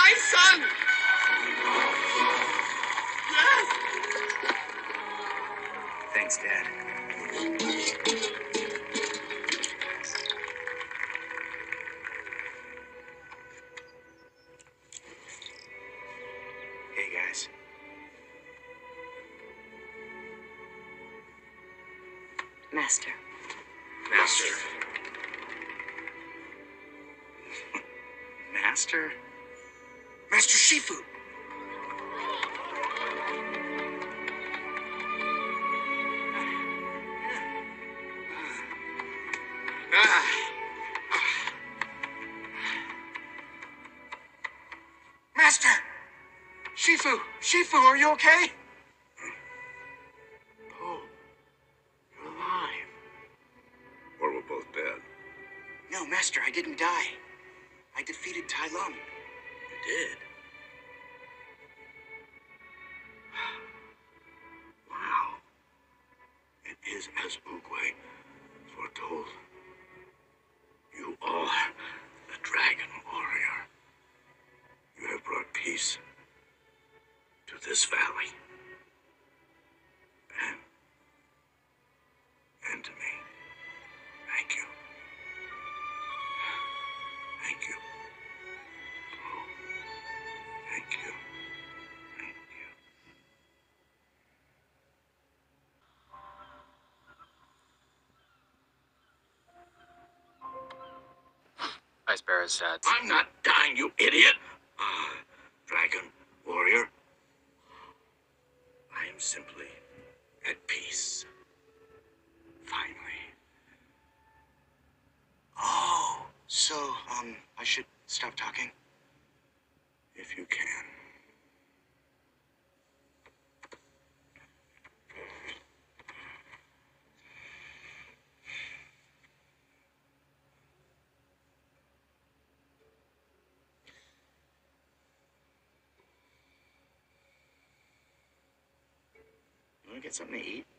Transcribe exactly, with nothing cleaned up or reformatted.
my son! Yes! Thanks, Dad. Hey, guys. Master. Master. Master? Master Shifu! Ah. Master! Shifu! Shifu, are you okay? Oh, you're alive. Or we're both dead. No, Master, I didn't die. I defeated Tai Lung. You did? Wow. It is as Oogway foretold. You are the Dragon Warrior. You have brought peace to this valley. And, and to me. Thank you. Thank you. Oh, thank you. Thank you. Ice Bear is sad. I'm not dying, you idiot! Ah, Dragon Warrior. I am simply at peace. Finally. Oh, so, um, I should stop talking? If you can. You want to get something to eat?